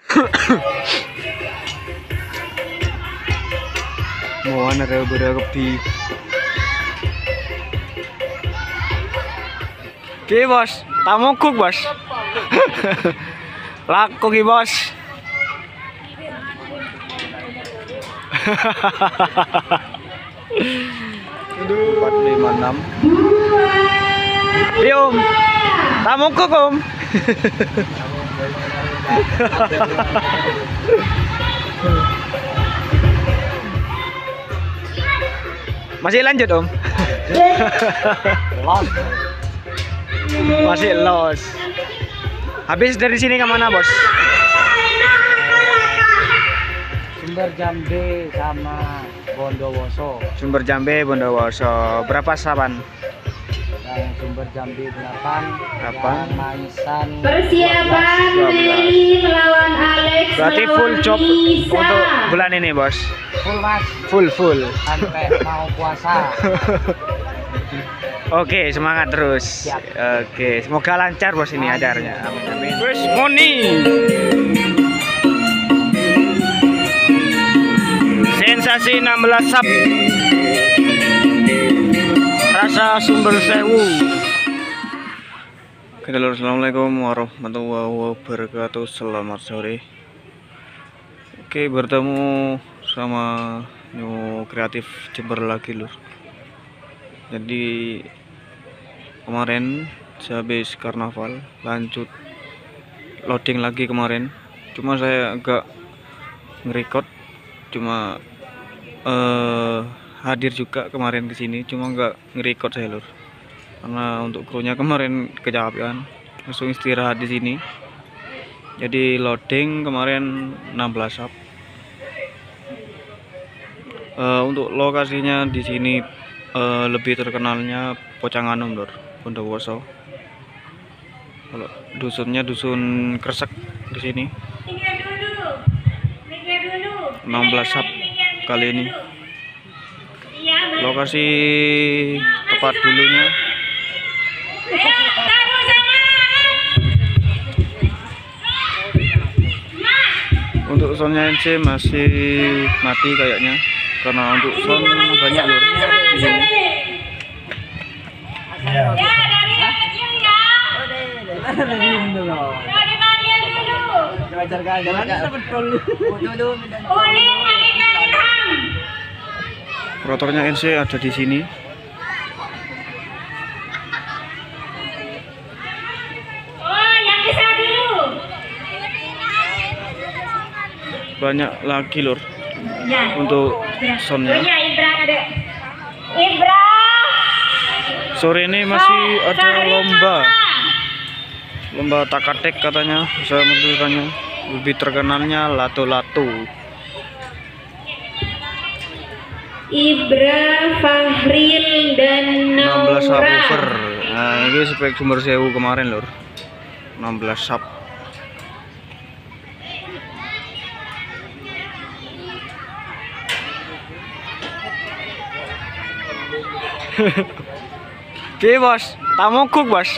Mau ana berapa di? Oke bos, tamu kuk bos. Laku ki bos. 456. Om, tamu kuk om. Masih lanjut om? Masih los. Habis dari sini kemana bos? Sumber Jambe sama Bondowoso. Sumber Jambe, Bondowoso. Berapa saban? Yang Sumber Jambe 8. Kapan? Maisan. Persiapan 12. Meli melawan Alex. Berarti full job untuk bulan ini bos? Full mas. Full. Sampai mau puasa. Oke, semangat terus. Siap. Oke, semoga lancar bos ini acaranya. Amin amin. Wes Moni. Sensasi 16 sap. Rasa Sumber Sewu. Oke, lur, assalamualaikum warahmatullahi wabarakatuh. Selamat sore. Oke, bertemu sama New Kreatif Jember lagi lur. Jadi kemarin sehabis karnaval lanjut loading lagi kemarin. Cuma saya agak ngerekord, cuma hadir juga kemarin ke sini, cuma nggak ngerekord saya lur. Karena untuk krunya kemarin kecapean, langsung istirahat di sini. Jadi loading kemarin 16 sub. Untuk lokasinya di sini lebih terkenalnya Pocanganom lur, Bondowoso. Kalau dusunnya dusun Kresek di sini. 16 sub kali ini. Lokasi tepat dulunya. Untuk soundnya NC masih mati kayaknya, karena untuk sound banyak lur di sini. Operatornya NC ada di sini. Banyak lagi lur untuk soundnya. Sore ini masih ada lomba takatek katanya, saya mendengarnya. Lebih terkenalnya lato-lato. Ibra, Fahril dan 16 Naura. subwoofer. Nah, ini spek Sumber Sewu kemarin lur. 16 sub. Oke bos, tamu kuk bos.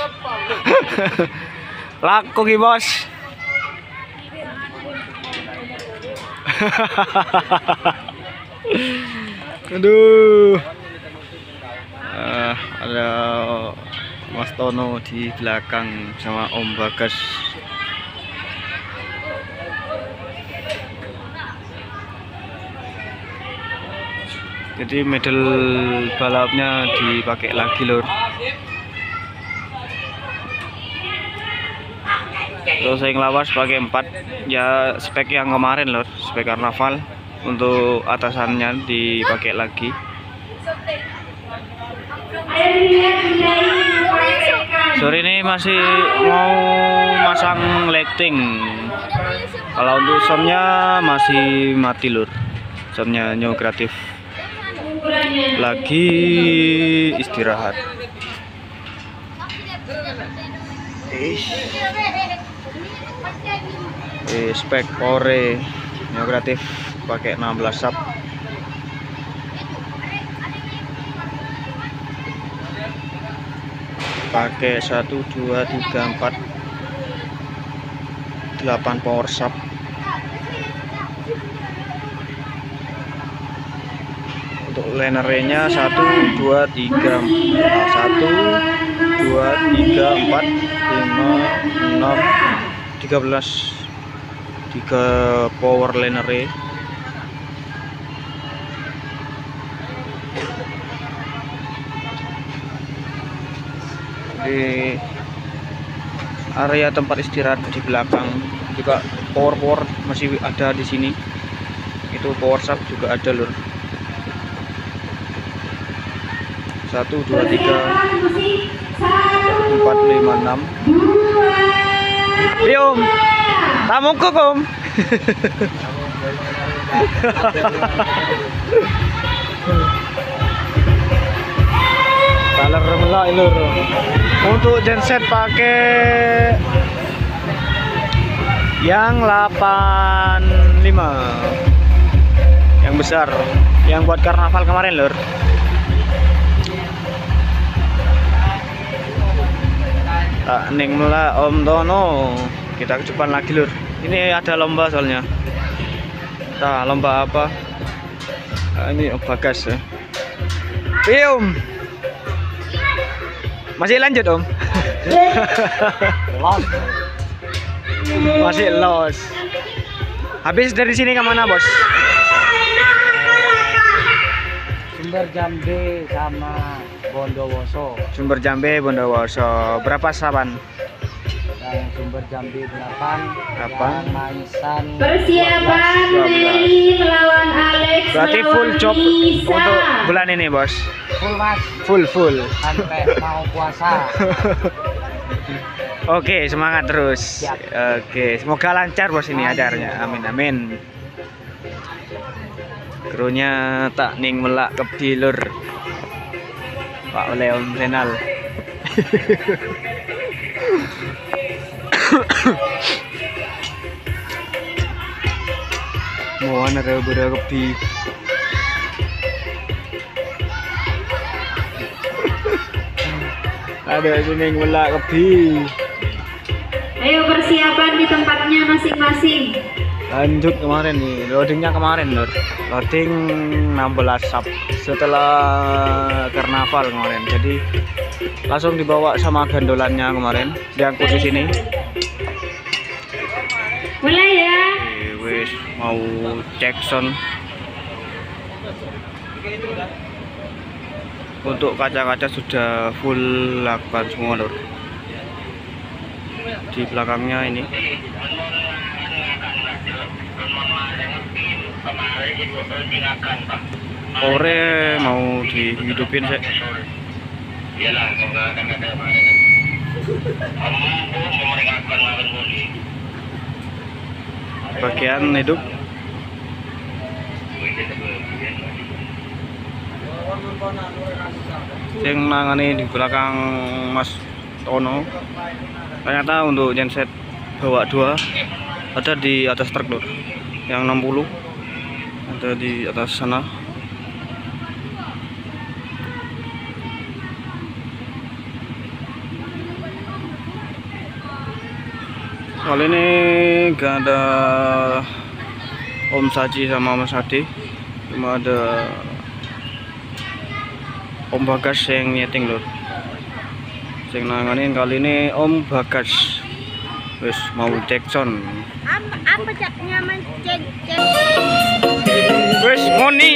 Laku ki bos. Aduh. Ada Mas Tono di belakang sama Om Bagas. Jadi medal balapnya dipakai lagi lur. Terus saya ngelawas pakai 4 ya, spek yang kemarin lur, spek karnaval. Untuk atasannya dipakai lagi. Sore ini masih mau masang lighting. Kalau untuk soundnya masih mati lur, soundnya New Kreatif lagi istirahat. Spek ore New Kreatif pakai 16 sub. Pakai 1 2 3 4 8 power sub. Untuk linernya 1, 2, 3, 1, 2, 3, 4, 5, 6, 13, 3 power liner. Di area tempat istirahat di belakang juga power masih ada di sini. Itu power sub juga ada lur. 1, 2, 3, 4, 5, 6. Om, tamu kok om. Color melak lur. Untuk genset pakai yang 85, yang besar, yang buat karnaval kemarin lur. Tak ning melak Om Tono. Kita ke depan lagi lur. Ini ada lomba soalnya. Nah, lomba apa? Ini Bagas ya. Om. Masih lanjut Om? Los. Masih los. Habis dari sini kemana bos? Sumber Jambe sama Bondowoso. Sumber Jambe, Bondowoso. Berapa saban? Yang Sumber Jambe 8, Kapan? yang Maisan Persiapan 12. Meli melawan Alex Berarti full melawan job Lisa. untuk bulan ini bos. full mas Full. sampai mau puasa. Oke, semangat terus. Siap. Oke, semoga lancar bos ini acaranya. Amin. Krunya tak ning melak kebdi lur. Pak oleh Om Renal. Mohon ada beberapa kebdi. Ada sini melak kebdi. Ayo persiapan di tempatnya masing-masing. Lanjut kemarin nih, loadingnya kemarin lur. Loading 16 sub setelah karnaval kemarin. Jadi langsung dibawa sama gandolannya kemarin, diangkut di sini. Mulai ya. Wes mau cek sound. Untuk kaca-kaca sudah full lakban semua lur. Di belakangnya ini. Ore mau dihidupin sih. Bagian hidup. Yang nangani di belakang Mas Tono. Ternyata untuk genset bawa 2 ada di atas truk lur. Yang 60 ada di atas sana. Kali ini gak ada Om Saji sama Mas Adi, cuma ada Om Bagas yang nyeting lur. Yang nanganin kali ini Om Bagas. Wes mau cek sound. Apa nyaman cek. Wes Moni.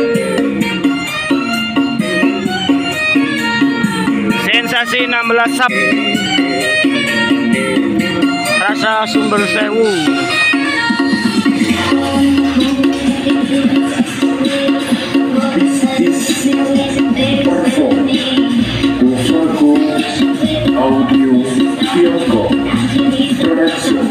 Sensasi 16 sub. Rasa Sumber Sewu. Audio Tiongkok Production.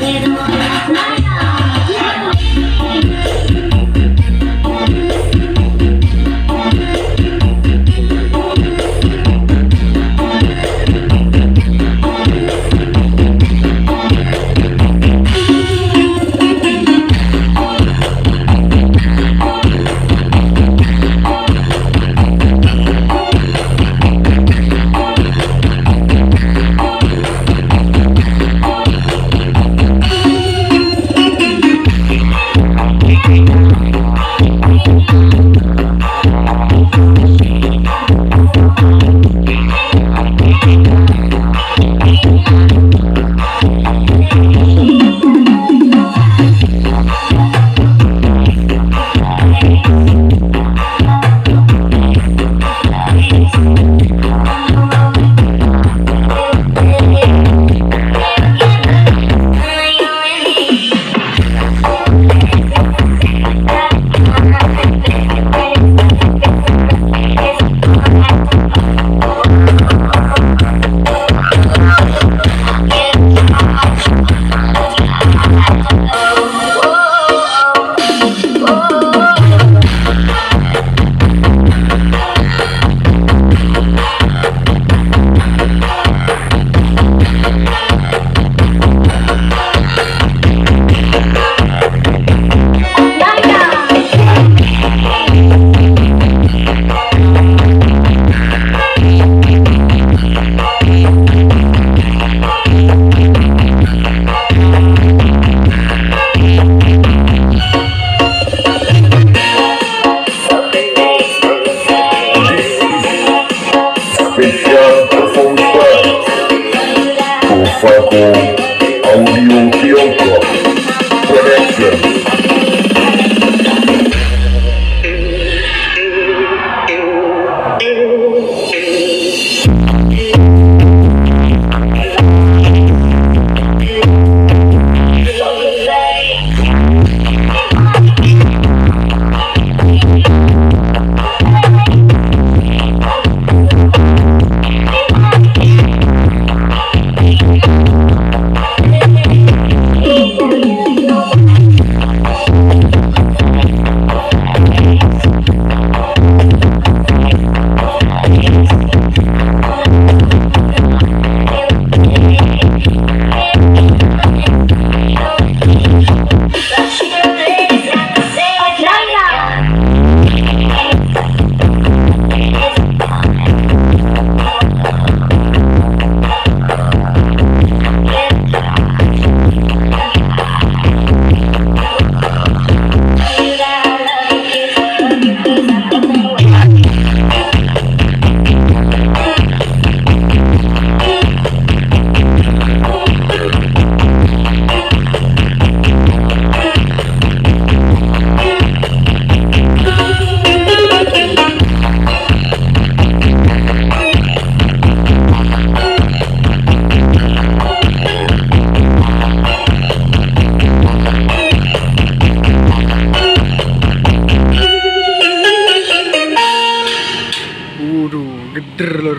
Der lur.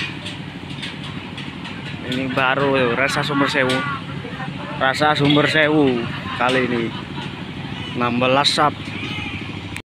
Ini baru yo, rasa Sumber Sewu. Rasa Sumber Sewu kali ini 16 sub.